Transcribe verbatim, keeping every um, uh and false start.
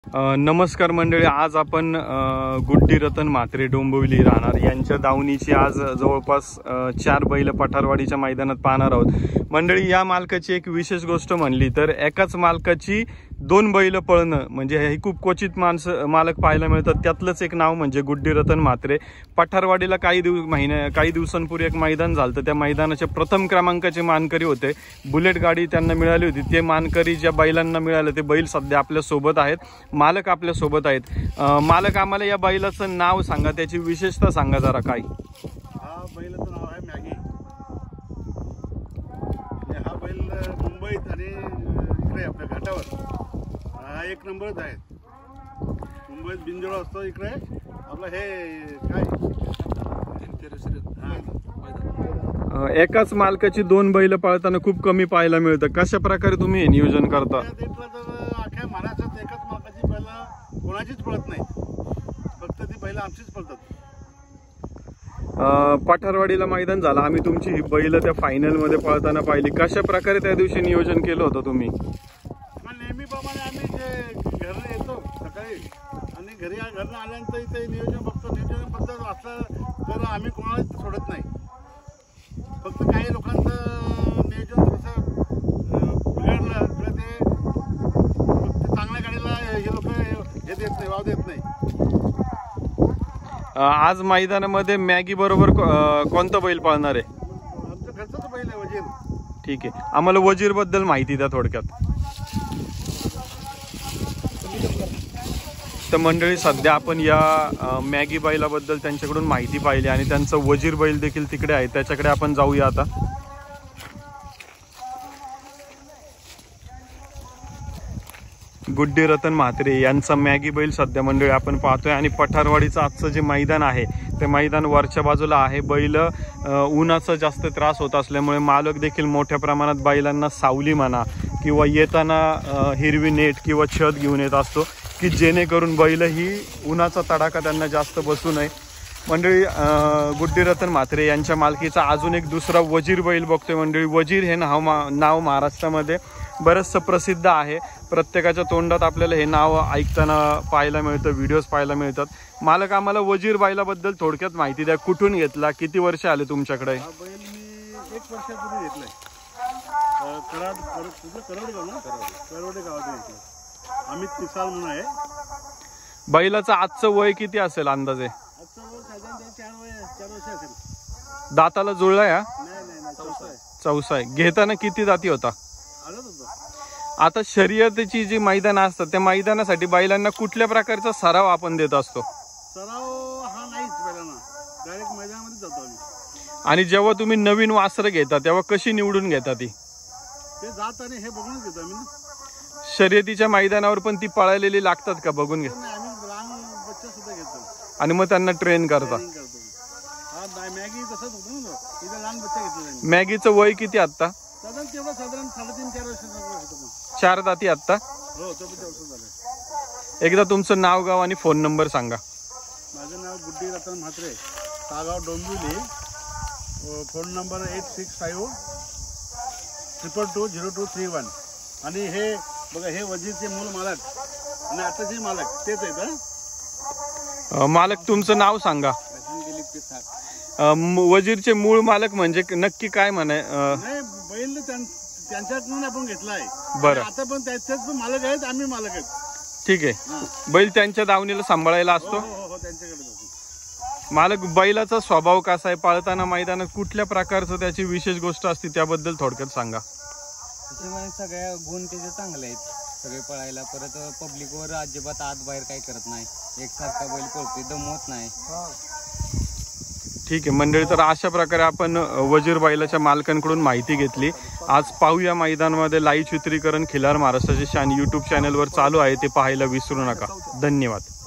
नमस्कार मंडळी, आज आपण गुड्डी रतन म्हात्रे डोंबिवली राहणार यांच्या दावणीची आज जवळपास चार बैल पठारवाडीच्या मैदानात पाहणार आहोत। मंडळी, या मालकाची एक विशेष गोष्ट म्हणली तर एकाच मालकाची दोन बैल पळणं म्हणजे हे खूप क्वचित माणसं मालक पाहायला मिळतात। त्यातलंच एक नाव म्हणजे गुड्डी रतन म्हात्रे। पठारवाडीला काही दिवस महिन्या काही दिवसांपूर्वी एक मैदान झालं तर त्या मैदानाचे प्रथम क्रमांकाचे मानकरी होते। बुलेट गाडी त्यांना मिळाली होती। ते मानकरी ज्या बैलांना मिळाले ते बैल सध्या आपल्या सोबत आहेत, मालक आपल्या सोबत आहेत। मालक, आम्हाला या बैलाचं नाव सांगा, त्याची विशेषता सांगा जरा काय। हा बैलाचं नाव आहे मॅगी। हा बैल मुंबईत आणि इकडे आपल्या घाटावर हा एक नंबरच आहे। मुंबईत बिनजोड असतो, इकडे आपलं हे काय एकाच मालकाची दोन बैल पाळताना खूप कमी पाहायला मिळतं। कशा प्रकारे तुम्ही हे नियोजन करता? अख्ख्या महाराष्ट्रात एकाच मालकाची बैल कोणाचीच पळत नाही, फक्त ती बैल आमचीच पळतात। पठारवाडीला मैदान झालं, आम्ही तुमची ही बैल त्या फायनल मध्ये पळताना पाहिली। कशा प्रकारे त्या दिवशी नियोजन केलं होतं तुम्ही? नेहमीप्रमाणे आम्ही जे घरी येतो सकाळी आणि घरी घरनं आल्यानंतर इथे नियोजन बघतो। नियोजन बघतो असलं तर आम्ही कोणालाच सोडत नाही। फक्त काही लोकांचं नियोजन कसं बिघडलं तर ते चांगल्या गाडीला हे लोक हे देत नाही, वाव देत नाही। आज मैदानामध्ये मॅगी बरोबर कोणता बैल पाळणार आहे? आमचं घरचाच बैल आहे, वजीर। ठीक आहे, आम्हाला वजीर बद्दल माहिती द्या थोडक्यात। तर मंडळी, सध्या आपण या मॅगी बैलाबद्दल त्यांच्याकडून माहिती पाहिली आणि त्यांचं वजीर बैल देखील तिकडे आहे, त्याच्याकडे आपण जाऊया आता। गुड्डी रतन म्हात्रे यांचा मॅगी बैल सध्या मंडळी आपण पाहतोय आणि पठारवाडीचं आजचं जे मैदान आहे ते मैदान वरच्या बाजूला आहे। बैल उन्हाचा जास्त त्रास होत असल्यामुळे मालक देखील मोठ्या प्रमाणात बैलांना सावली म्हणा किंवा येताना हिरवी नेट किंवा छत घेऊन येत असतो की जेणेकरून बैल ही उन्हाचा तडाखा त्यांना जास्त बसू नये। मंडळी, गुड्डी रतन म्हात्रे यांच्या मालकीचा अजून एक दुसरा वजीर बैल बघतोय मंडळी। वजीर हे नाव मा नाव महाराष्ट्रामध्ये बरंचसं प्रसिद्ध आहे। प्रत्येकाच्या तोंडात आपल्याला हे नाव ऐकताना पाहायला मिळतं, व्हिडिओज पाहायला मिळतात। मालक, आम्हाला वजीर बैलाबद्दल थोडक्यात माहिती द्या। कुठून घेतला, किती वर्ष आले तुमच्याकडे? हा बैल मी एक वर्षापूर्वी घेतलाय। कराड करोडगाव ना करोडे गावात घेतला। अमित पिसाल म्हणून आहे। बैलाचं आजचं वय किती असेल अंदाजे? आजचं वय साधारण चार वय चार वर्ष असेल। दाताला जुळला या? नाही नाही नाही, चौसा आहे। चौसा आहे। घेताना किती दाती होता? आलंच होतं। आता शर्यतीची जी मैदान असतात त्या मैदानासाठी बैलांना कुठल्या प्रकारचा सराव आपण देत असतो? सराव हा नाहीच बैलांना, डायरेक्ट मैदानामध्ये जातो आम्ही। आणि जेव्हा तुम्ही नवीन वासरं घेता तेव्हा कशी निवडून घेता ती? ते जात आणि हे बघूनच घेतो आम्ही ना। शर्यतीच्या मैदानावर पण ती पळालेली लागतात का बघून घे? आम्ही लहान बच्चा सुद्धा घेतो आणि मग त्यांना ट्रेन करता? हा मॅगी तसंच होतं ना, इथे लहान बच्चा घेतला। मॅगीचं वय किती आता? साधारण तेवढं साधारण साडेतीन चार वर्ष। चार दाती आता? हो, चौपन्न वर्ष झाले। एकदा तुमचं नाव, गाव आणि फोन नंबर सांगा। माझं नाव Guddi Ratan Mhatre, Tagaon Dombivli. Phone number eight six five triple two zero two three one. आणि हे बघा, हे वजीरचे मूळ मालक आणि आताचे मालक तेच आहेत। मालक, तुमचं नाव सांगा। वजीरचे मूळ मालक म्हणजे नक्की काय म्हणाय? नाही, बैल त्यांच्याकडून आपण घेतला आहे। बरं, आता पण त्याच्याच मालक आहेत, आम्ही मालक आहेत। ठीक आहे। बैल त्यांच्या दावणीला सांभाळायला असतो? हो, त्यांच्याकडे। मालक, बैलाचा स्वभाव कसा आहे? पाळताना मैदानात कुठल्या प्रकारचं त्याची विशेष गोष्ट असते त्याबद्दल थोडक्यात सांगा। सगळ्या गुण त्याचे चांगले आहेत, सगळे पळायला। परत पब्लिकवर अजिबात आत बाहेर काही करत नाही, एकसारखा बैल पळतोय, दमवत नाही। ठीक आहे मंडळी, तर अशा प्रकारे आपण वजीर बैलाच्या मालकांकडून माहिती घेतली। आज पाहूया मैदानामध्ये लाईव्ह चित्रीकरण खिलार महाराष्ट्राचे शान यूट्यूब चॅनलवर चालू आहे, ते पाहायला विसरू नका। धन्यवाद।